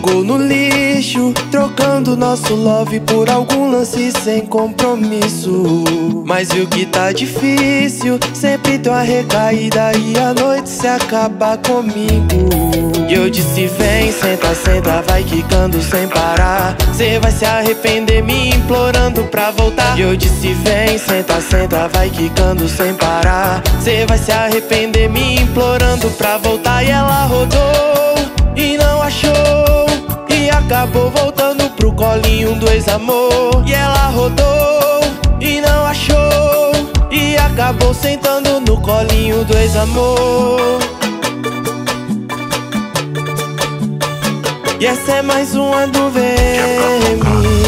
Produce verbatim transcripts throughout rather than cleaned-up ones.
jogou no lixo, trocando nosso love por algum lance sem compromisso. Mas viu que tá difícil, sempre tem uma recaída e a noite se acaba comigo. E eu disse vem, senta, senta, vai quicando sem parar. Cê vai se arrepender me implorando pra voltar. E eu disse vem, senta, senta, vai quicando sem parar. Cê vai se arrepender me implorando pra voltar. E ela rodou e não achou, e acabou voltando pro colinho do ex-amor. E ela rodou e não achou, e acabou sentando no colinho do ex-amor. E essa é mais uma do V M.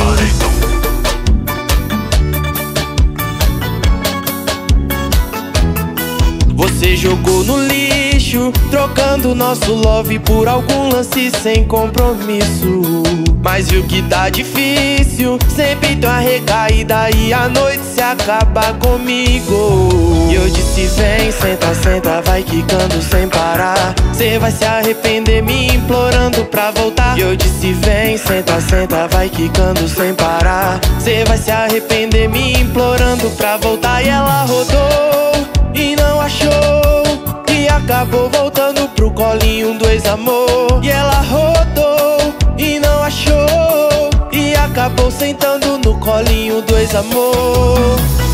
Você jogou no lixo, trocando nosso love por algum lance sem compromisso. Mas viu que tá difícil, sempre tem uma recaída e a noite se acaba comigo. E eu disse vem, senta, senta, vai quicando sem parar. Cê vai se arrepender me implorando pra voltar. E eu disse vem, senta, senta, vai quicando sem parar. Cê vai se arrepender me implorando pra voltar. E ela rodou e não achou, e acabou voltando pro colinho do ex-amor. E ela rodou e não achou, e acabou sentando no colinho do ex-amor.